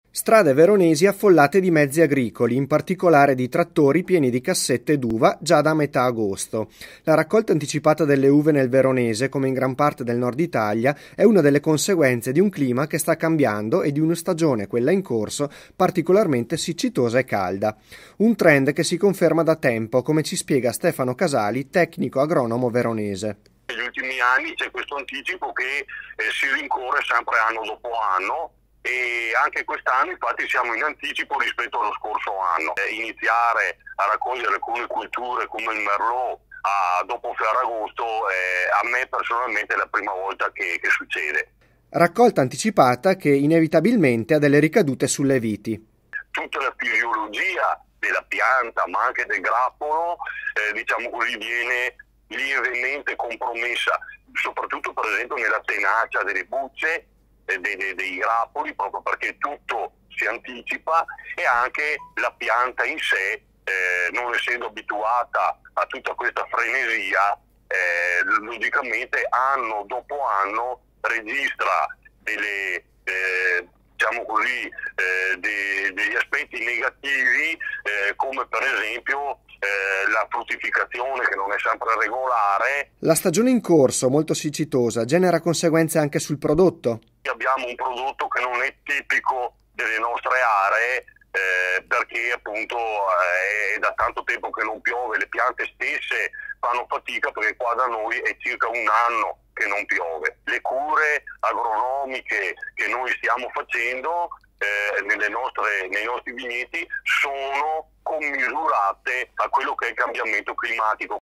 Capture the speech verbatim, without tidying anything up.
Strade veronesi affollate di mezzi agricoli, in particolare di trattori pieni di cassette d'uva già da metà agosto. La raccolta anticipata delle uve nel Veronese, come in gran parte del nord Italia, è una delle conseguenze di un clima che sta cambiando e di una stagione, quella in corso, particolarmente siccitosa e calda. Un trend che si conferma da tempo, come ci spiega Stefano Casali, tecnico agronomo veronese. Negli ultimi anni c'è questo anticipo che eh, si rincorre sempre anno dopo anno. E anche quest'anno infatti siamo in anticipo rispetto allo scorso anno. Eh, iniziare a raccogliere alcune culture come il merlot a, dopo Ferragosto eh, a me personalmente è la prima volta che, che succede. Raccolta anticipata che inevitabilmente ha delle ricadute sulle viti. Tutta la fisiologia della pianta ma anche del grappolo eh, diciamo così viene lievemente compromessa, soprattutto per esempio nella tenacia delle bucce Dei, dei, dei grappoli, proprio perché tutto si anticipa, e anche la pianta in sé, eh, non essendo abituata a tutta questa frenesia, eh, logicamente anno dopo anno registra delle, eh, diciamo così, eh, de, degli aspetti negativi, eh, come per esempio Eh, la fruttificazione che non è sempre regolare. La stagione in corso, molto siccitosa, genera conseguenze anche sul prodotto? Abbiamo un prodotto che non è tipico delle nostre aree eh, perché appunto eh, è da tanto tempo che non piove, le piante stesse fanno fatica perché qua da noi è circa un anno che non piove. Le cure agronomiche che noi stiamo facendo eh, nelle nostre, nei nostri vigneti sono commisurate a quello che è il cambiamento climatico.